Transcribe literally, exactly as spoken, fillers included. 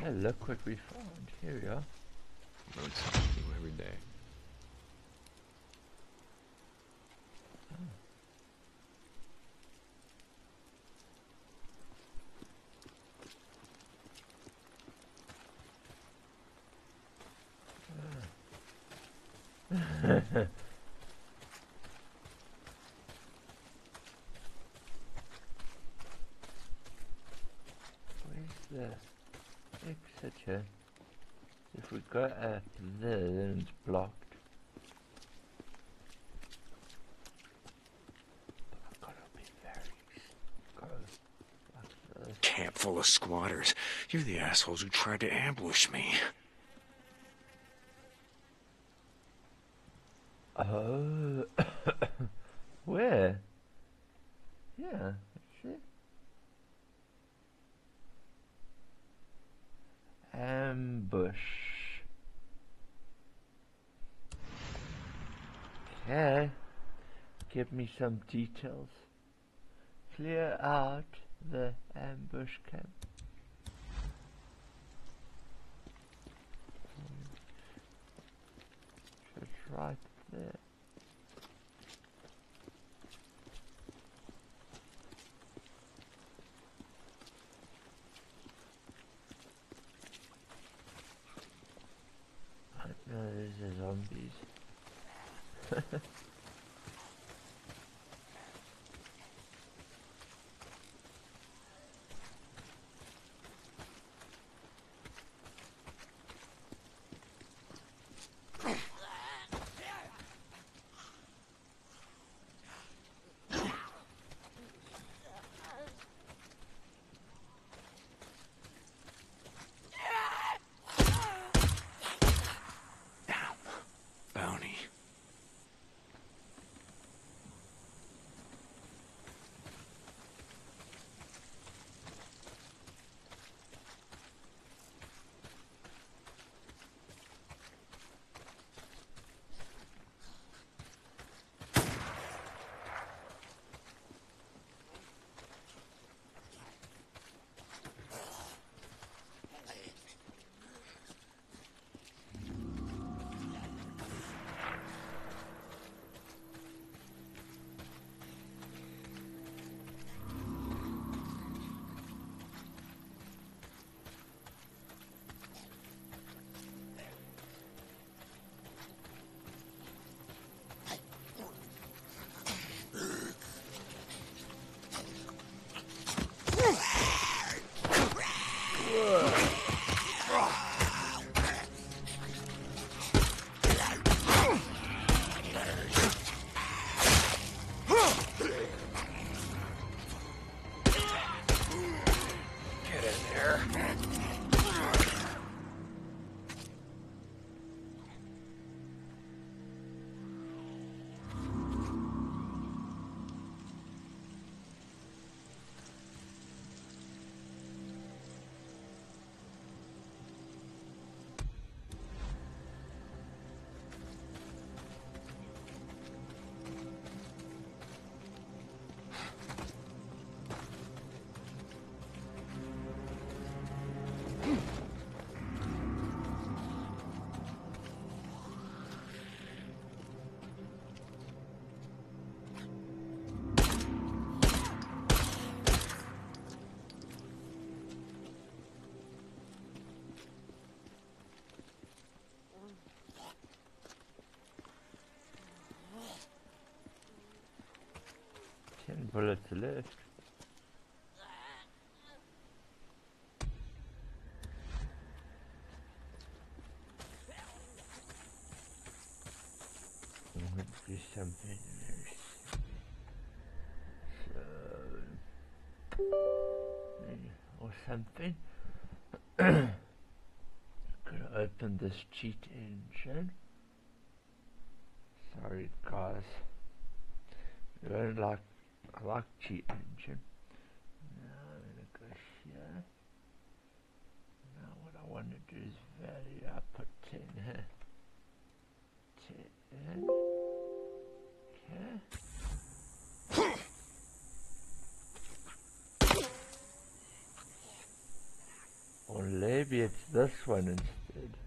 Hey, look what we found. Here we are. Learn something new every day. Where's the exit here? If we go up there, then it's blocked. But I've got to be very close. Like this. Camp full of squatters. You're the assholes who tried to ambush me. Oh. Where? Yeah, see? Ambush. Okay. Give me some details. Clear out the ambush camp. It's right there. No, these are zombies. Bounty. Ten bullets left. Would be something so, or something. Could open this cheat engine. Sorry guys, I don't like I like cheat engine. Now I'm gonna go here. Now what I want to do is value. I put ten here. ten. Okay. On label. maybe it's this one instead.